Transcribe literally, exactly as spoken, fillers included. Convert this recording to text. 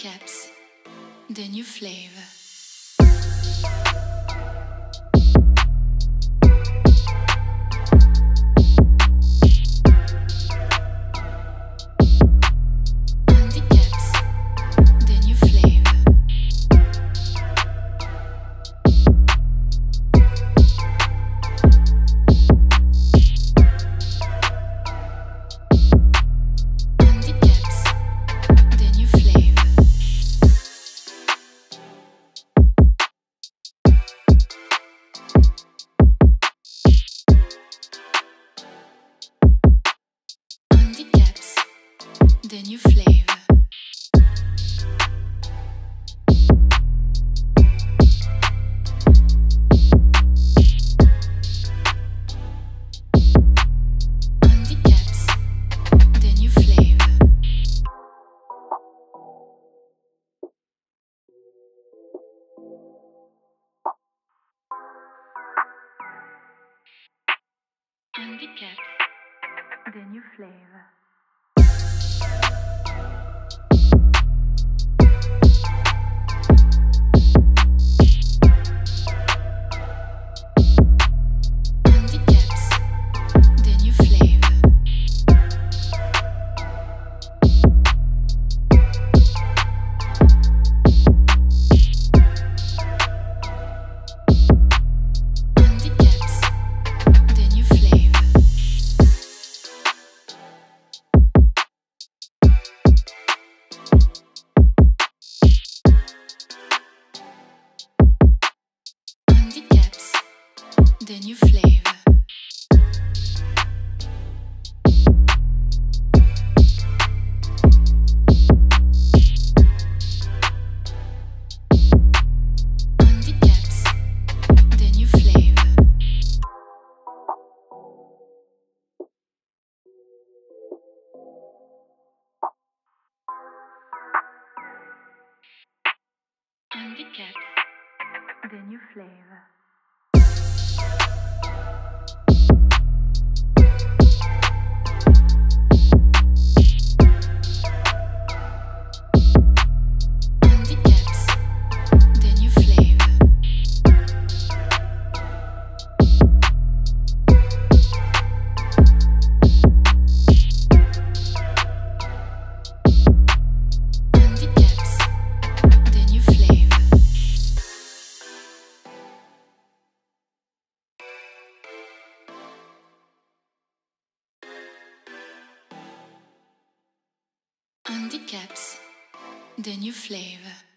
Kap'z, the new flavor. The new flavor. On the Kap'z, the new flavor. The new flavor. On the Kap'z, the new flavor. On the Kap'z, the new flavor. On the Kap'z, the new flavor.